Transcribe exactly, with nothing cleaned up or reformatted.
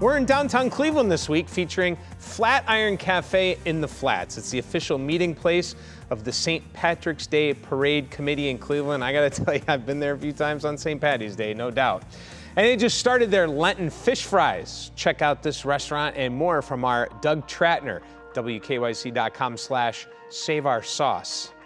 We're in downtown Cleveland this week featuring Flat Iron Café in the Flats. It's the official meeting place of the Saint Patrick's Day Parade Committee in Cleveland. I gotta tell you, I've been there a few times on Saint Patty's Day, no doubt. And they just started their Lenten fish fries. Check out this restaurant and more from our Doug Tratner, W K Y C dot com slash save our sauce.